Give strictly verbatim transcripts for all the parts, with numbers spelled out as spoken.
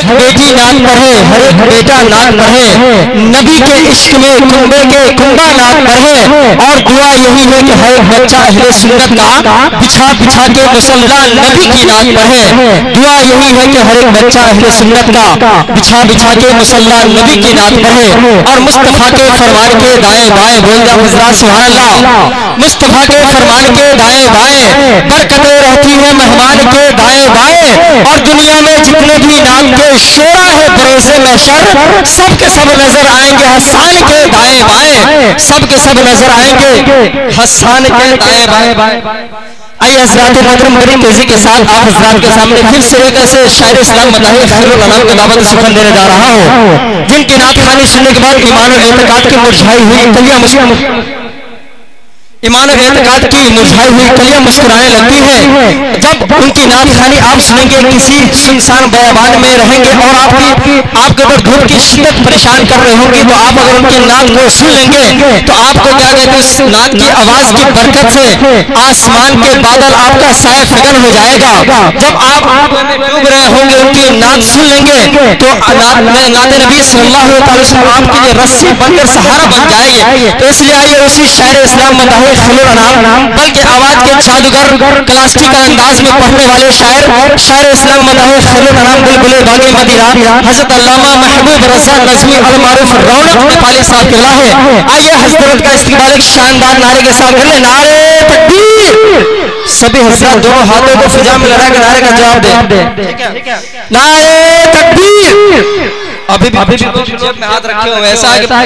بیٹی نعت پڑھے، ہر ایک بیٹا نعت پڑھے، نبی کے عشق میں کنبے کے کنبا نعت پڑھے، اور دعا یہی ہے کہ ہر ایک بچہ اہل سنت کا بچھا بچھا کے مصلی نبی کی نعت پڑھے۔ دعا یہی ہے کہ ہر ایک بچہ اہل سنت کا بچھا بچھا کے مصلی نبی کی نعت پڑھے، اور مصطفیٰ کے فرمان کے دائیں بائیں بول جا حضرات سبحان اللہ، مصطفیٰ کے فرمان کے دائیں بائیں برکتیں رہتی ہیں مہمان کے دائیں بائیں، اور دنیا میں جتنے بھی نام کے شعرا ہے بروز محشر سب کے سب نظر آئیں گے حسان کے دائیں بائیں، سب کے سب نظر آئیں گے حسان کے دائیں بائیں۔ آئیے حضرات محترم بڑی تیزی کے ساتھ آپ حضرات کے سامنے پھر سے ایک ایسے شاعر اسلام مداحِ خیر الانام کی دعوت سخن دینے جا رہا ہوں جن کی نعت خوانی سننے کے بعد ایمان و اعتقاد کی مرجھائی ہوئی کلیاں ایمان و اعتقاد کی مرجھائی ہوئی کلیاں مسکرانے لگتی ہیں۔ جب ان کی نعت خوانی آپ سنیں گے کسی سنسان بیابان میں رہیں گے اور آپ کی آپ کے اوپر دھوپ کی شدت پریشان کر رہے ہوں گی، تو آپ اگر ان کی نعت کو سن لیں گے تو آپ کو کیا کہتے ہیں اس نعت کی آواز کی برکت سے آسمان کے بادل آپ کا سایہ فگن ہو جائے گا۔ جب آپ ڈوب رہے ہوں گے ان کی نعت سن لیں گے تو نعت نبی صلی اللہ علیہ وسلم آپ کے لیے رسی بن کر سہارا بن جائے گی۔ تو اس لیے آئیے اسی شاعر اسلام مداحِ خیر الانام بلکہ آواز کے جادوگر کلاسیکل انداز میں پڑھنے والے شاعر شاعر اسلام مداحِ خیر الانام بلبل باغ مدینہ حضرت علامہ محبوب رضا نظمی المعروف رونق نیپالی صاحب قبلہ ہے۔ آئیے حضرت کا استقبال ایک شاندار نعرے کے ساتھ کریں، نعرے تکبیر۔ سبھی حضرات دونوں ہاتھوں کو فضا میں لڑا کے نعرے کا جواب دیں، نعرے تکبیر۔ ابھی بھی ابھی بھی جیب میں ہاتھ رکھے ہوئے ایسا ہے کہ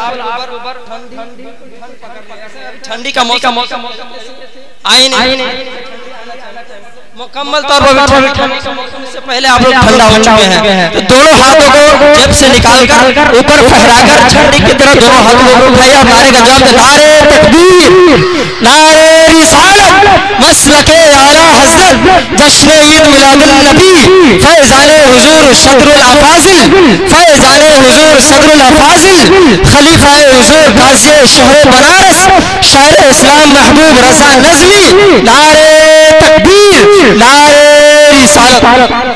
ٹھنڈی کا موسم آئی نہیں مکمل طور پر ٹھنڈی کا موسم سے پہلے آپ لوگ ٹھنڈا ہو چکے ہیں، تو دونوں ہاتھوں کو جیب سے نکال کر اوپر پھیلا کر ٹھنڈی کی طرح دونوں ہاتھوں کو اٹھائیے اور نعرے کا جواب دیں، نعرے تکبیر، نعرے رسالت، مسلک اعلیٰ حضرت، جشن عید میلاد النبی، فیضان حضور صدر الافاضل، فیضان حضور صدر الافاضل، خلیفہ حضور قاضی شہر بنارس، شاعر اسلام محبوب رضا نظمی، نعرے تکبیر، نعرے رسالت۔